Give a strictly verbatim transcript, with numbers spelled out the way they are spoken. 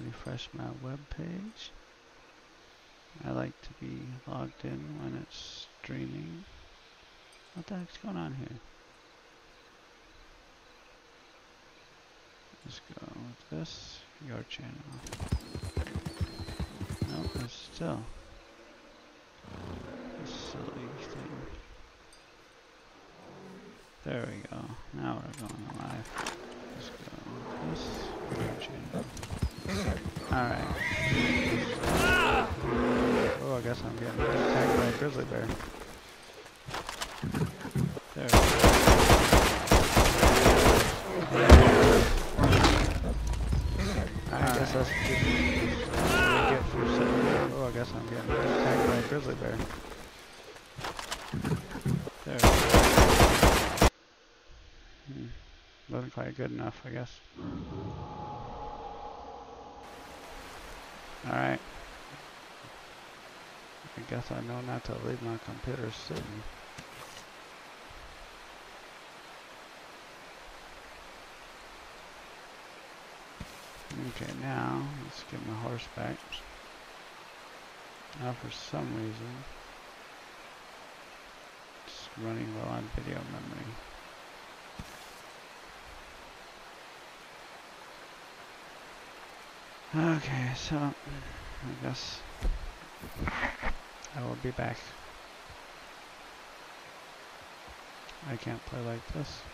refresh my web page. I like to be logged in when it's streaming. What the heck's going on here? Let's go with this, your channel. Nope, it's still a silly thing. There we go. Now we're going live. Let's go with this, your channel. Alright. Oh, I guess I'm getting attacked by a grizzly bear. There we go. I guess that's just what we get for sitting there. Oh, I guess I'm getting attacked by a grizzly bear. There we go. Hmm. Wasn't quite good enough, I guess. Alright. I guess I know not to leave my computer sitting. Okay, now let's get my horse back. Now for some reason it's running low on video memory. Okay, so I guess I will be back. I can't play like this.